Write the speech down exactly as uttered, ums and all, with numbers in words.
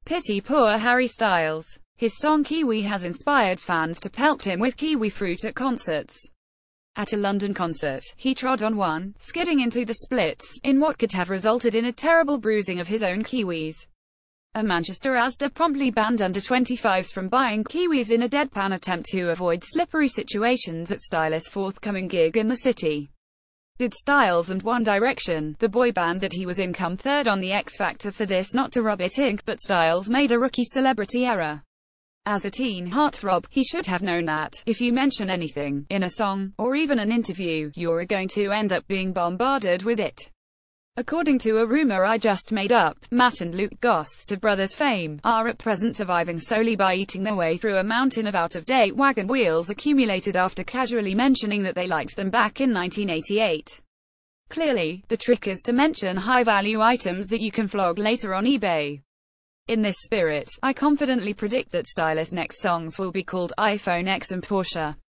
Pity poor Harry Styles. His song Kiwi has inspired fans to pelt him with kiwi fruit at concerts. At a London concert, he trod on one, skidding into the splits, in what could have resulted in a terrible bruising of his own kiwis. A Manchester Asda promptly banned under twenty-fives from buying kiwis in a deadpan attempt to avoid slippery situations at Styles' forthcoming gig in the city. Did Styles and One Direction, the boy band that he was in, come third on the X Factor for this? Not to rub it in, but Styles made a rookie celebrity error. As a teen heartthrob, he should have known that, if you mention anything, in a song, or even an interview, you're going to end up being bombarded with it. According to a rumor I just made up, Matt and Luke Goss, to Brothers fame, are at present surviving solely by eating their way through a mountain of out-of-date wagon wheels accumulated after casually mentioning that they liked them back in nineteen eighty-eight. Clearly, the trick is to mention high-value items that you can flog later on eBay. In this spirit, I confidently predict that Styles' next songs will be called iPhone X and Porsche.